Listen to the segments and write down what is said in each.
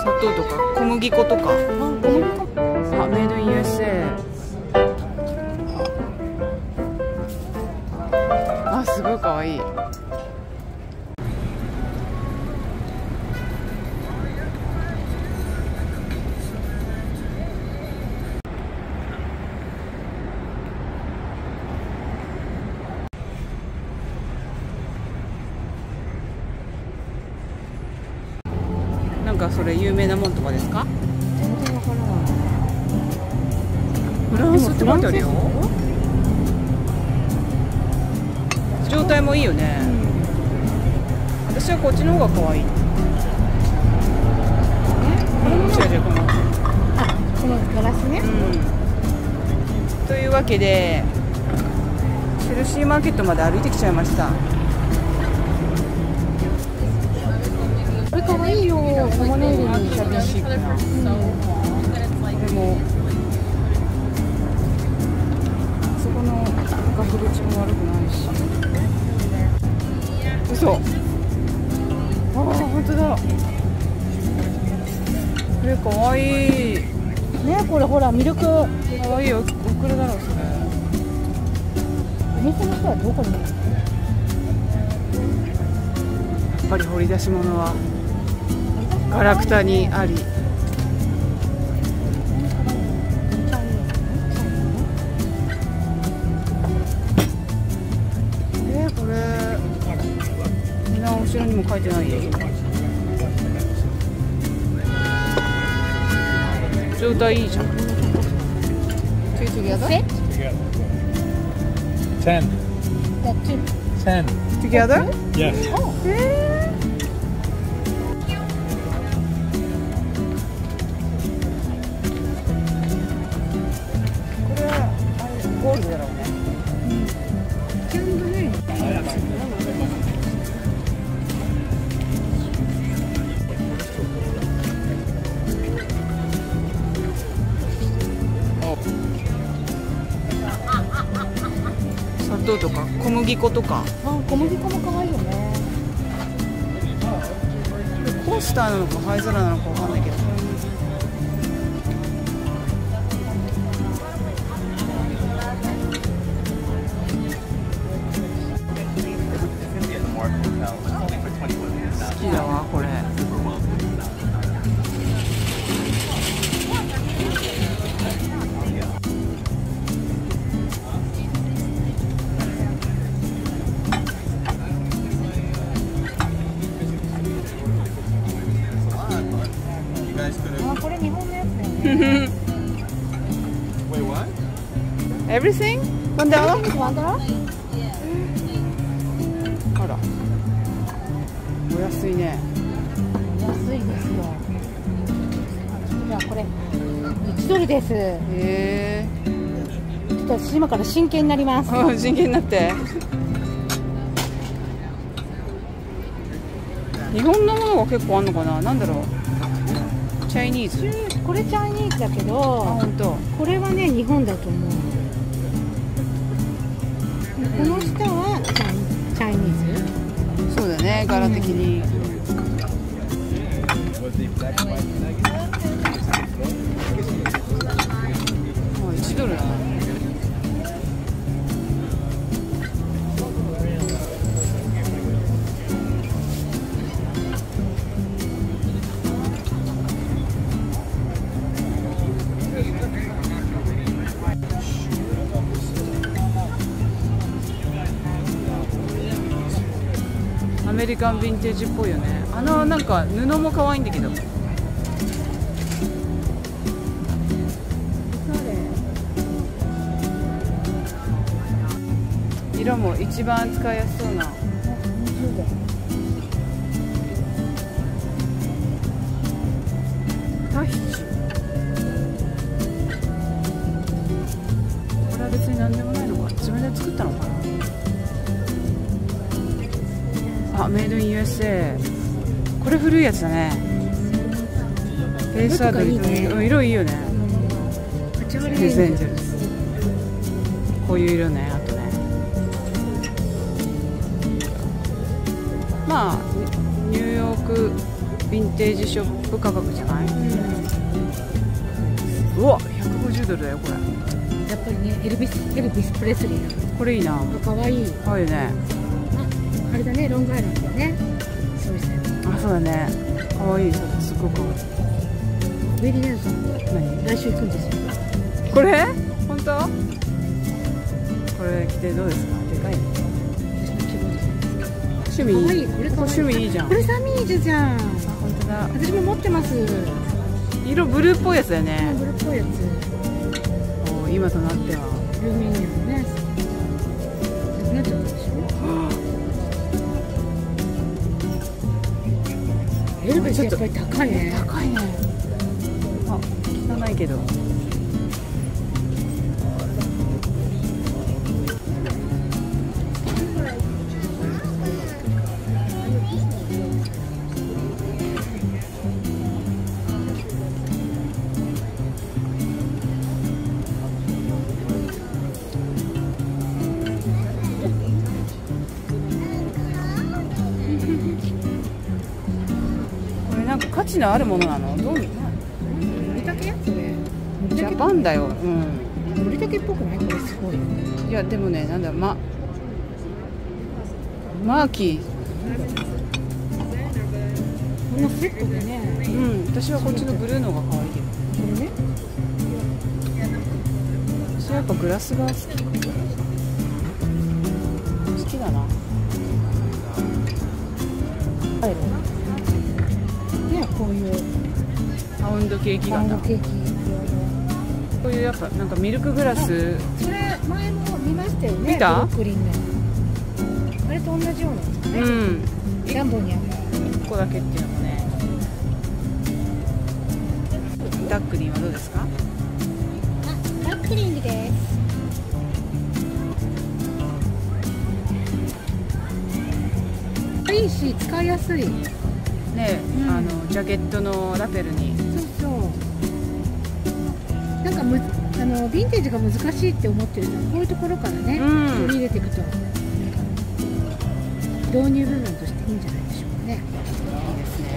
砂糖とか小麦粉とか。あ、メイドイン USA。あ、すごいかわいい。なんかそれ有名なもんとかですか？ 全然わからない。 フランスって書いてあるよ。状態もいいよね。私はこっちの方が可愛い。違う違う、この。 あ、このガラスね。 というわけでチェルシーマーケットまで歩いてきちゃいました。 これ可愛いよ。玉ねぎにキャビシックな。これもあそこの額縁も悪くないし。嘘。ああ、本当だ。これ可愛い。 ね、これほらミルク。 可愛いよ。おくらだろうそれ。 お店の人はどこにいるの？ やっぱり掘り出し物はガラクタにあり。これみんな後ろにも書いてない。状態いいじゃん。 Two together? Ten. Yeah, two. Ten. Together? Yes. Oh. これゴールドだろうね。砂糖とか小麦粉とか。 あ、小麦粉も可愛いよね。 コースターなのか灰皿なのかわかんないけど。好きだわこれ。 あ、これ日本のやつだよね。 Wait, what? Everything? $1? ワンダラ？ あら、お安いね。 安いですよ。じゃあこれ1ドルです。 へえ。 ちょっと私今から真剣になります。 真剣になって。日本のものが結構あんのかな。なんだろう。チャイニーズ。 これチャイニーズだけど、 本当。 これはね日本だと思う。この下はチャイニーズ。 そうだね、柄的に。$1だな。アメリカンヴィンテージっぽいよね。なんか布も可愛いんだけど。色も一番使いやすそうな。タヒチ。これは別に何でもないのか。自分で作ったのかな。あ、メイドイン USA。これ古いやつだね。ペースアートリー、色いいよね。 パチワレデゼンジェルス。こういう色ね。あとね、まあニューヨークヴィンテージショップ価格じゃない？うわ、150ドルだよこれ。 やっぱりね、エルビス・プレスリー。 これいいな。 かわいい。 かわいいね。 あれだね、ロングアイランドだね。そうですね。 あ、そうだね。かわいい。すごくかわいい。 ウィリー・ネルソン、 何？ 来週行くんですよ。 これ？本当？これ着てどうですか？でかいね。趣味いい。 かわいい。これ趣味いいじゃん。 これサミージュじゃん。 あ、本当だ。 私も持ってます。 色ブルーっぽいやつだよね。 ブルーっぽいやつ。 お、今となっては。 ルーミニアムね。なくなっちゃったでしょ。エルベスやっぱり高いね。 高いね。あ、汚いけど。なんか価値のあるものなの？どう？ のりたけ？それ。 ジャパンだよ。うん。 のりたけっぽくない？これすごい。 いやでもね、なんだマーキー。 このセットでね。 うん。私はこっちのブルーの方が可愛いけど。 これね。 私はやっぱグラスが好きだな。 ね、こういうパウンドケーキ型。 ケーキ。 こういうやっぱなんかミルクグラス。 それ前も見ましたよね。 見た？ ブロックリンの。あれと同じようなやつね。 うん。 ジャンボにある。 ここだけっていうのもね。ダックリンはどうですか？ あ、ダックリングです。いいし使いやすい。 ね、 うん、 ジャケットのラペルに。 そうそう。なんかヴィンテージが難しいって思ってるのはこういうところからね、 うん、 取り入れていくと導入部分としていいんじゃないでしょうかね。 いいですね。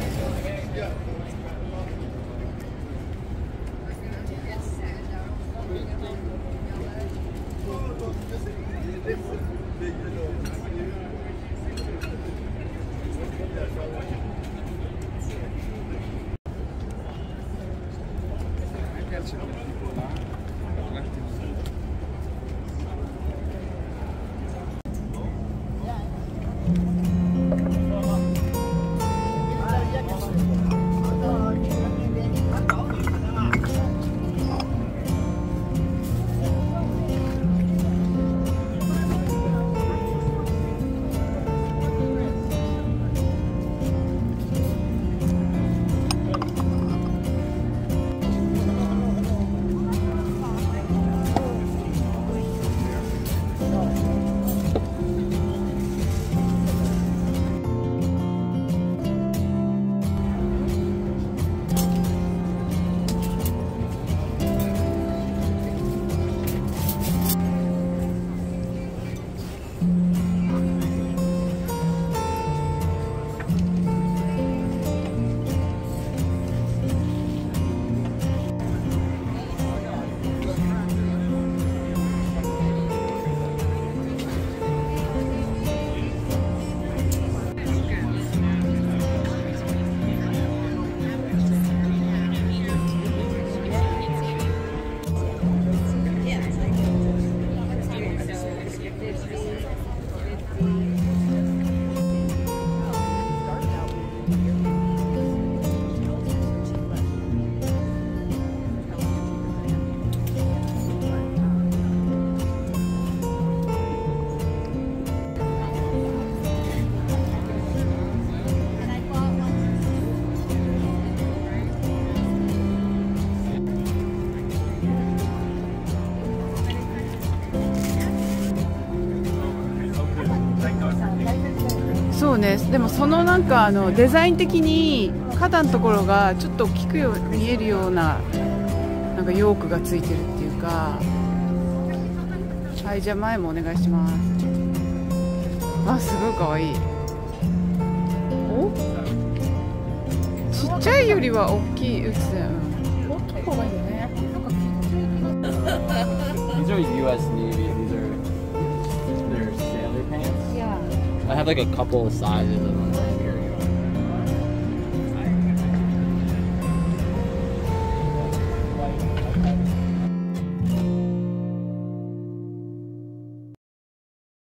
そうね、でもそのなんかデザイン的に肩のところがちょっと大きく見えるようななんかヨークがついてるっていうか。はい、じゃあ前もお願いします。あ、すごいかわいい。お、 ちゃいよりは大きい、うちだよ。 大きい方がいいよね。なんか These are US Navy. These are their sailor pants. Yeah. I have like a couple sizes of them.